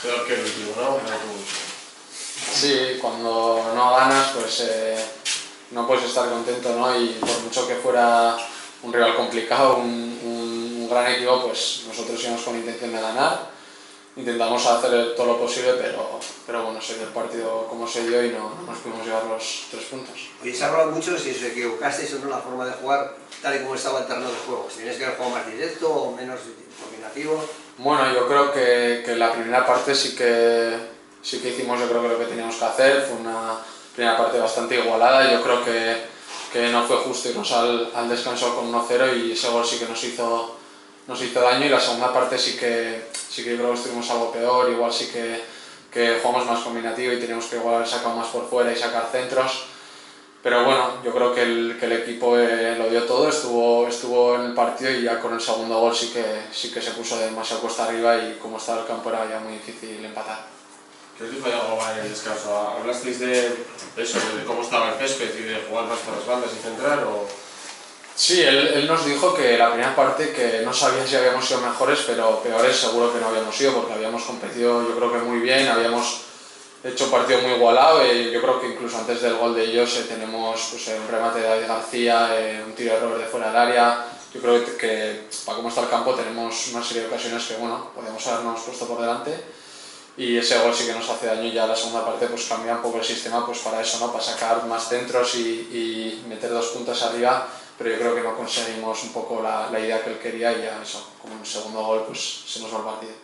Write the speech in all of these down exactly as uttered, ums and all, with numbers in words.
Peor que el último, ¿no? Sí, cuando no ganas, pues eh, no puedes estar contento, ¿no? Y por mucho que fuera un rival complicado, un, un, un gran equipo, pues nosotros íbamos con intención de ganar. Intentamos hacer todo lo posible, pero, pero bueno, se dio el partido como se dio y no, no nos pudimos llevar los tres puntos. Hoy se ha hablado mucho si os equivocasteis o no la forma de jugar, tal y como estaba el terreno de juego. Si tenéis que haber jugado más directo o menos combinativo. Bueno, yo creo que, que la primera parte sí que, sí que hicimos yo creo que lo que teníamos que hacer. Fue una primera parte bastante igualada. Yo creo que, que no fue justo irnos al, al descanso con uno cero y ese gol sí que nos hizo, nos hizo daño. Y la segunda parte sí que, sí que yo creo que estuvimos algo peor. Igual sí que, que jugamos más combinativo y teníamos que igual haber sacado más por fuera y sacar centros. Pero bueno, yo creo que el, que el equipo eh, lo dio todo, estuvo, estuvo en el partido y ya con el segundo gol sí que, sí que se puso demasiado cuesta arriba y como estaba el campo era ya muy difícil empatar. ¿Qué os dijo Iago en el descanso? ¿Hablasteis de eso, de cómo estaba el césped y de jugar más por las bandas y centrar? O... Sí, él, él nos dijo que la primera parte que no sabía si habíamos sido mejores, pero peores seguro que no habíamos sido porque habíamos competido yo creo que muy bien, habíamos hecho un partido muy igualado y yo creo que incluso antes del gol de ellos eh, tenemos pues, un remate de David García, eh, un tiro de Robert de fuera del área. Yo creo que, que para cómo está el campo tenemos una serie de ocasiones que bueno, podíamos habernos puesto por delante y ese gol sí que nos hace daño y ya la segunda parte pues cambia un poco el sistema pues para eso, ¿no? Para sacar más centros y, y meter dos puntas arriba, pero yo creo que no conseguimos un poco la, la idea que él quería y ya eso, como en el segundo gol pues se nos va el partido.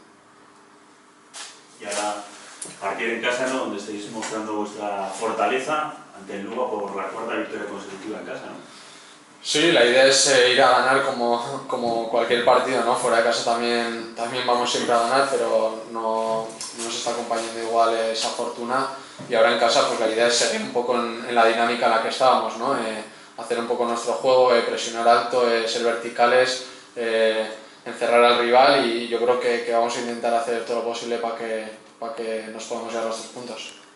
Y ahora partido en casa, ¿no? Donde estáis mostrando vuestra fortaleza ante el Lugo por la cuarta victoria consecutiva en casa, ¿no? Sí, la idea es eh, ir a ganar como, como cualquier partido, ¿no? Fuera de casa también, también vamos siempre a ganar, pero no, no nos está acompañando igual esa fortuna y ahora en casa pues la idea es seguir un poco en, en la dinámica en la que estábamos, ¿no? Eh, hacer un poco nuestro juego, eh, presionar alto, eh, ser verticales, eh, encerrar al rival y yo creo que, que vamos a intentar hacer todo lo posible para que, para que nos podamos llevar los tres puntos.